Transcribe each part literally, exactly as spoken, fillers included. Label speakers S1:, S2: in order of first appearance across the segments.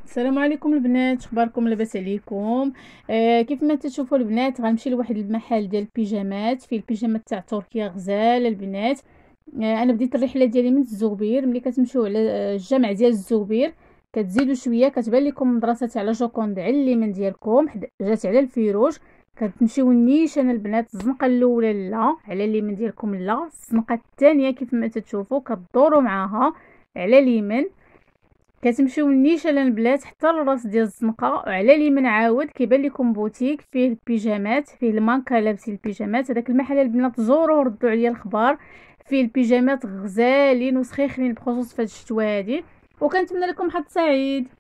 S1: السلام عليكم البنات، اخباركم؟ لاباس عليكم؟ آه كيف ما تشوفوا البنات غنمشي لواحد المحل ديال البيجامات، فيه البيجامات تاع تركيا غزاله البنات. آه انا بديت الرحله ديالي من الزوبير. ملي كتمشيو على آه، الجامع ديال الزوبير كتزيدوا شويه كتبان لكم مدرسه تاع لا جوكوند على اليمين ديالكم، حد- جات على الفيروج. كتمشيو النيشان البنات، الزنقه الاولى لا على اليمين ديالكم، لا الزنقه الثانيه كيف ما تتشوفوا كدوروا معاها على اليمين. كتمشيو نيشان البنات حتى للراس ديال الزنقه، وعلى اليمين عاود كيبان لكم بوتيك فيه البيجامات، فيه المانكا لابسين البيجامات. هذاك المحل البنات زوروا وردوا عليا الخبار، فيه البيجامات غزالين وسخيخين بخصوص في هاد الشتوى هادي. وكنتمنى لكم حظ سعيد.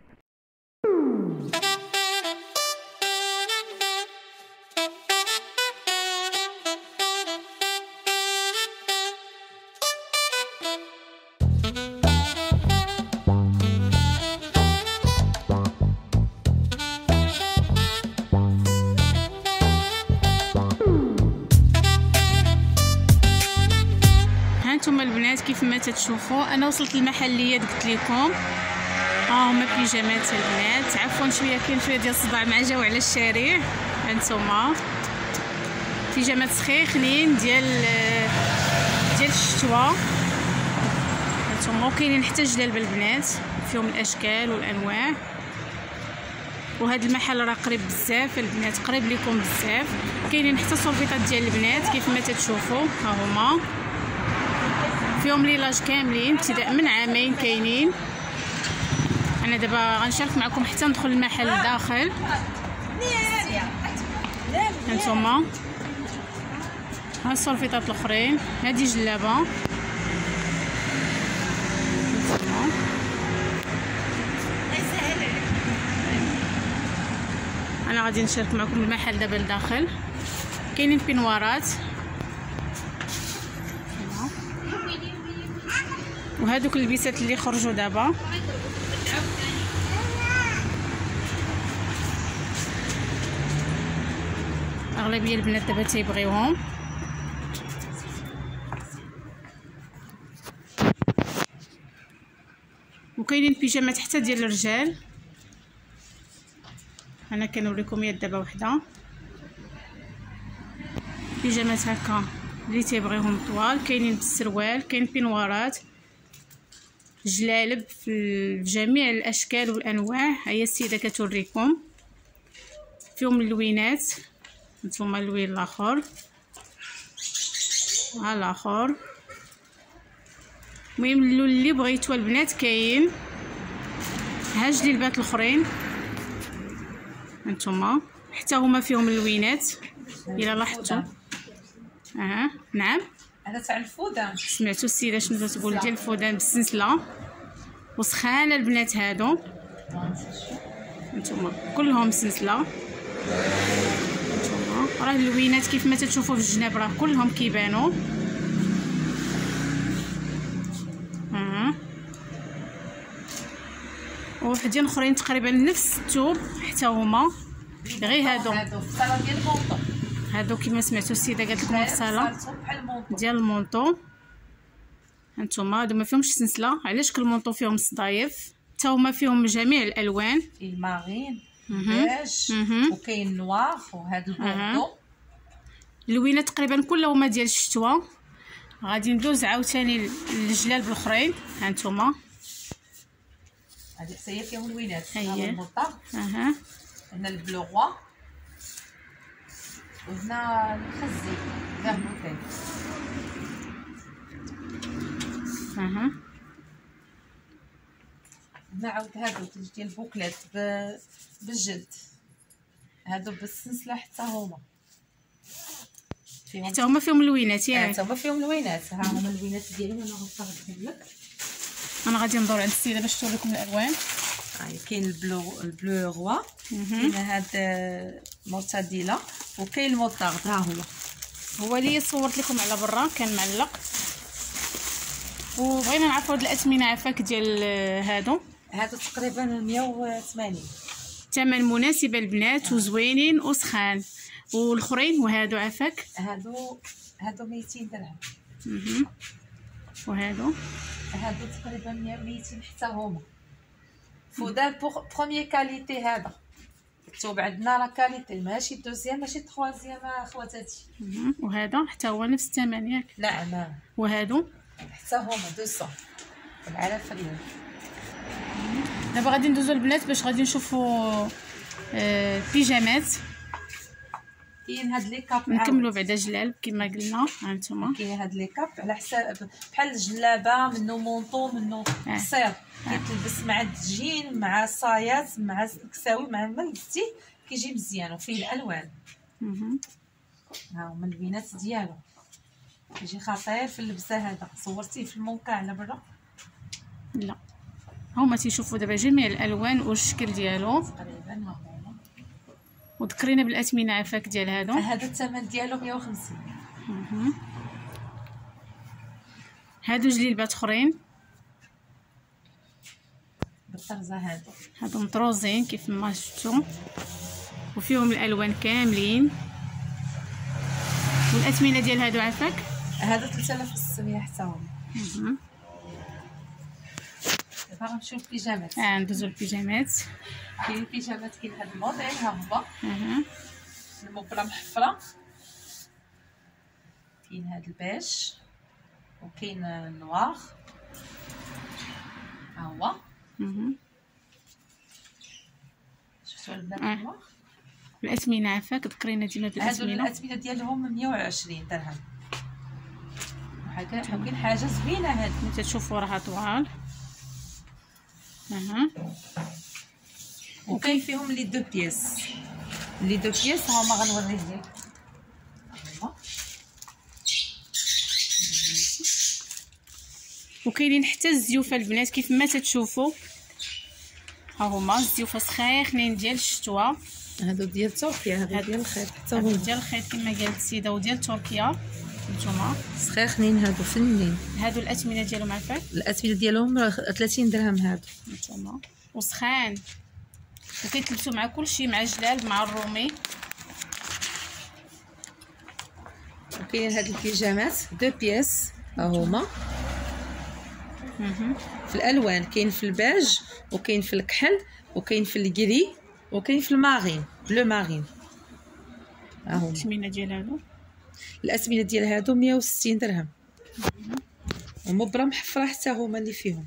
S1: هانتوما البنات كيف ما تتشوفوا انا وصلت المحليه قلت لكم. ها هما بيجامات البنات، عفوا شويه كاين شويه ديال الصداع مع جاو على الشارع. هانتوما بيجامات سخيخنين ديال ديال الشتوى. هانتوما وكاينين حتى جلالب البنات فيهم الاشكال والانواع. وهذا المحل راه قريب بزاف البنات، قريب لكم بزاف. كاينين حتى صوفيطات ديال البنات كيف ما تتشوفوا، ها هما فيهم ليلاج كاملين ابتداء من عامين كاينين. انا دابا غنشارك معكم حتى ندخل المحل داخل. هانتوما ها السلفيطات الاخرين، هذه جلابه. انا غادي نشارك معكم المحل دابا لداخل. كاينين بينوارات وهذوك البيسات اللي خرجوا دابا. اغلبيه البنات دابا تيبغيوهم. وكاينين بيجامات حتى ديال الرجال. انا كنوريكم يد دابا وحده بيجامات هكا اللي تيبغيهم طوال. كاينين بالسروال، كاين بينوارات، جلالب في جميع الاشكال والانواع. هي السيده كتوريكم فيهم اللوينات. نتوما اللوين الاخر، ها الاخر. المهم اللون اللي بغيتو البنات كاين. ها جليبات الاخرين هانتوما حتى هما فيهم اللوينات الا لاحظتوا. اه نعم،
S2: هذا تاع الفودان.
S1: سمعتوا السيده شنو تقول ديال الفودان بالسلسله وسخانه البنات. هادو هانتوما كلهم سلسله. هانتوما راه اللوينات كيف ما تشوفوا في الجناب راه كلهم كيبانوا. اه وحدين اخرين تقريبا نفس الثوب حتى هما، غير هادو
S2: هادو في الصاله ديال المونطو.
S1: هادو كيما سمعتوا السيده قالت لكم الصاله ديال المونطو. هانتوما هادو ما فيهمش سلسله، علاش كالمونطو فيهم صدايف. حتى هما فيهم جميع الالوان،
S2: المارين بيج وكاين نوار وهاد البوردو.
S1: اللوينات تقريبا كلها هما ديال الشتوى. غادي ندوز عاوتاني للجلالب الاخرين. هانتوما
S2: هادي حتى هي فيهم لوينات.
S1: هي.
S2: هذا المطر.
S1: اها
S2: هنا البلو غوا وهنا الخزي فيرموتين.
S1: اها
S2: هنا عاود هادو ديال البوكلات بالجلد، هادو بالسلسله حتى هما فيهم
S1: حتى هما فيهم اللوينات ياك.
S2: حتى هما فيهم لوينات. ها هما اللوينات ديالهم. انا غنصاوبهم لك.
S1: انا غادي ندور عند السيده باش توريكم الالوان.
S2: هاي كاين البلو البلو غوا، كاين هاد مورتاديلا وكاين الموطارد. ها هو
S1: هو اللي صورت لكم على برا كان معلق. وبغينا نعرفوا هاد الاثمنه عفاك ديال هادو.
S2: هادو تقريبا مية وثمانين.
S1: ثمن مناسب البنات وزوينين وسخان. والاخرين وهادو عفاك
S2: هادو هادو ميتين درهم.
S1: اها وهادو
S2: هادو تقريبا ميتين حتى هما. فودان بوغ بروميير كاليتي هذا مكتوب عندنا لا كاليتي ماشي دوزيام ماشي تخوازيام اخواتاتي.
S1: وهذا حتى هو نفس الثمن ياك؟
S2: نعم نعم.
S1: وهادو
S2: حتى هما مئتين العلف اليوم.
S1: دابا غادي ندوزو البنات باش غادي نشوفوا آه بيجامات.
S2: كاين هاد لي كاب
S1: نكملوا بعدا جلال كما قلنا. ها نتوما
S2: كاين هاد لي كاب على حساب بحال الجلابه منو مونطو منو قصير كيتلبس مع الدجين مع الصايات مع الكساوي مع ما لبستيه كيجي مزيان وفيه الالوان.
S1: اها
S2: ها هما البينات ديالو كيجي خطير في اللبسه. هذا صورتيه في الموقع على برا؟
S1: لا هما تيشوفوا دابا جميع الالوان والشكل ديالو
S2: تقريبا. ها هما
S1: وذكرينا بالاثمنه عافاك ديال هادو.
S2: هذا الثمن ديالو مية وخمسين.
S1: اها هادو جليبات اخرين
S2: بالطرزه. هادو
S1: هادو مطروزين كيف ما شفتوا وفيهم الالوان كاملين. والاثمنه ديال هادو عافاك؟
S2: هذا ثلاثة آلاف وستمية حتى هو.
S1: اها
S2: دابا غنمشيو للبيجامات.
S1: اه ندوزو البيجامات.
S2: كاين البيجامات كاين هاد الموديل ها هو.
S1: اها
S2: المبله محفره. كاين هاد البيج وكاين النوار. ها هو.
S1: اها
S2: شفتوا البنات
S1: آه.
S2: النوار؟
S1: الاثمنه عافاك ذكرينا ديما
S2: هادو
S1: بالاثمنه.
S2: الاثمنه ديالهم مية وعشرين درهم. وحاجه كاين حاجه زوينه هاد
S1: انت تشوفوا راها طوال. اها
S2: وكاين فيهم لي دو بياس. لي دو بياس هما غنوريه لك.
S1: وكاينين حتى الزيوفه البنات كيف ما تتشوفوا. ها هما الزيوفه سخيخنين ديال الشتوى.
S2: هادو ديال تركيا. هادو ديال الخيط حتى
S1: هادو
S2: هما
S1: ديال الخيط كما قالت السيده وديال تركيا. نتوما
S2: سخيخنين هادو فنين.
S1: هادو الاثمنه ديالهم عافاك؟
S2: الاثمنه ديالهم ثلاثين درهم هادو.
S1: نتوما وسخان وكيتلبسوا مع كلشي مع الجلال مع الرومي.
S2: وكاين هاد البيجامات دو بياس ها هما.
S1: اها
S2: في الالوان كاين في الباج وكاين في الكحل وكاين في الكري وكاين في المارين بلو مارين. ها هما
S1: الاثمنه ديال هادو.
S2: الاثمنه ديال هادو مية وستين درهم. ومبره محفره حتى هما اللي فيهم.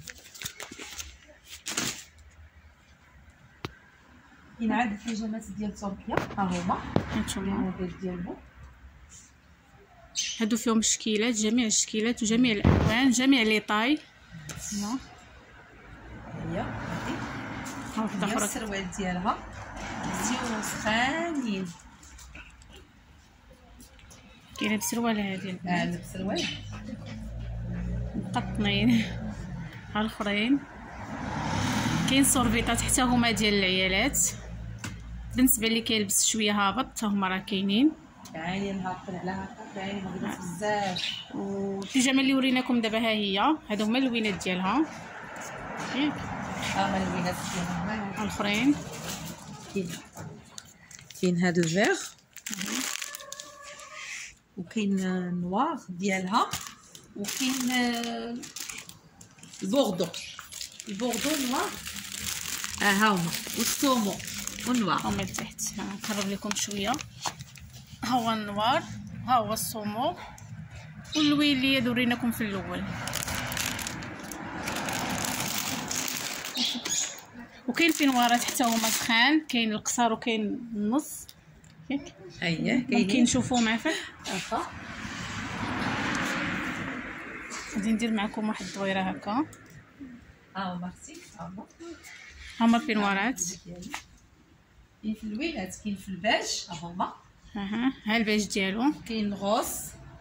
S2: كاين عاد البيجامات ديال تركيا ها هما.
S1: هانتوما
S2: الموديل ديالهم
S1: هادو فيهم الشكيلات جميع الشكيلات وجميع الالوان جميع لي طاي. هنا
S2: هي هادي
S1: ها وحده
S2: هي
S1: اخرى.
S2: السروال ديالها مزيون سخانين.
S1: كاينه بسروال هادي
S2: اه السروال
S1: مقطنين. ها الاخرين كاين صوربيطات حتى هما ديال العيالات. بالنسبه اللي كيلبس شويه هابط هما راه كاينين.
S2: عيني هابطين على هكا عيني مغلوط بزاف.
S1: والبيجامه اللي وريناكم دابا ها هي هادو هما اللوينات ديالها ياك.
S2: ها هما اللوينات ديالهم.
S1: ها الاخرين
S2: كاين كاين هاد الفيغ وكاين النوار ديالها وكاين البوردو. البوردو نوار. ها هما والسومو والنوار
S1: هما لتحت. ها نقرب لكم شويه. ها هو النوار ها هو الصومو واللوين اللي وريناكم في الاول. وكاين في نوارات حتى هما سخان. كاين القصار وكاين النص ياك.
S2: اييه
S1: كاين نشوفوهم عافاك.
S2: واخا
S1: غادي ندير معكم واحد الدويره هكا.
S2: ها هما اختي ها هما
S1: هما في نوارات.
S2: كاين في اللوينات كاين في الباج ها هما.
S1: اها ها الباج ديالو.
S2: كاين الغوص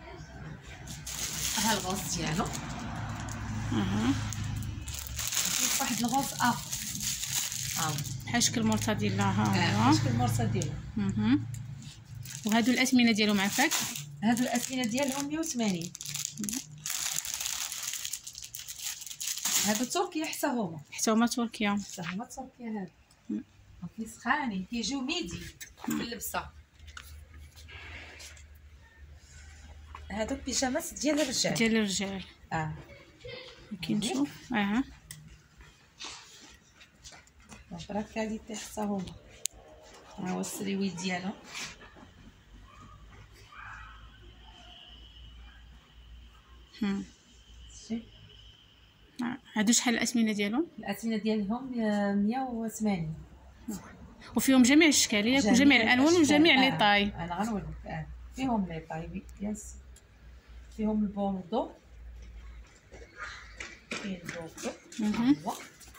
S2: ها الغوص ديالو.
S1: اها
S2: كاين واحد الغوص اخر ها
S1: بحال شكل مرتديلا. ها
S2: اه
S1: هو.
S2: شكل المرصه ديالو.
S1: اها وهادو الاثمنه ديالهم عافاك؟
S2: هادو الاثمنه ديالهم مية وثمانين. هادو تركيا حتى هما.
S1: حتى هما تركيا.
S2: حتى هما تركيا. هادو كي سخانين كيجيو ميدي في اللبسه. هادو البيجامات ديال الرجال.
S1: ديال الرجال.
S2: اه
S1: كي نشوف. اها
S2: دونك راه كاليتي حتى هما. ها هو السريوي ديالهم.
S1: هم هادو شحال الاثمنه ديالهم؟
S2: الاثمنه ديالهم مية وثمانين،
S1: وفيهم جميع الاشكال ياك وجميع الالوان وجميع لي طاي.
S2: انا غنوريك. اه فيهم لي طاي بياس، فيهم البوردو، كاين البوردو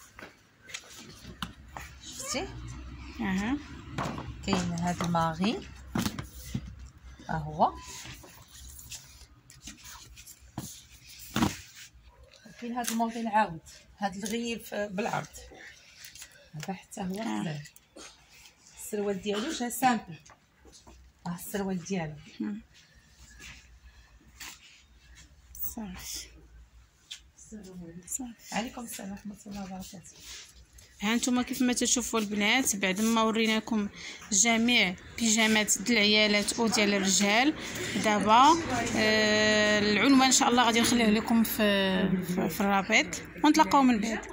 S2: شفتي.
S1: اها
S2: كاين هذا الماغي ها هو، كاين هذا الموديل عاود، هذا الغيف بالعرض هذا حتى هو غزال. السروال ديالو جا سامبل، ها السروال ديالو
S1: صافي صافي.
S2: عليكم السلام ورحمه الله وبركاته.
S1: ها نتوما كيف ما تشوفوا البنات، بعد ما وريناكم جميع بيجامات ديال العيالات وديال الرجال، دابا آه العنوان ان شاء الله غادي نخليه لكم في في, في الرابط ونتلاقاو من بعد.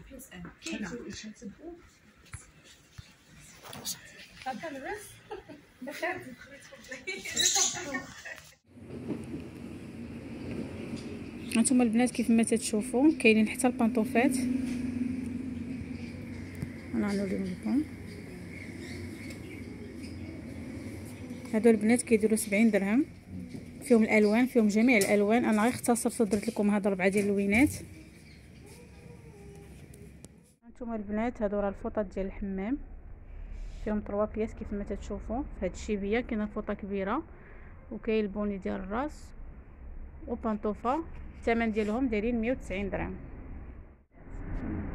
S1: هانتوما البنات كيف ما تشوفوا كاينين حتى البانطوفات، انا غنوريهم لكم. هادو البنات كيديروا سبعين درهم، فيهم الالوان، فيهم جميع الالوان. انا غير اختصرت درت لكم هاد ربعه ديال اللوينات. هانتوما البنات هادو راه الفوطات ديال الحمام، فيهم ثلاثة بياس كيف ما تشوفوا. في هاد الشيبيه كاينه فوطه كبيره وكاين البوني ديال الراس وبانطوفه، الثمن ديالهم دايرين مية وتسعين درهم.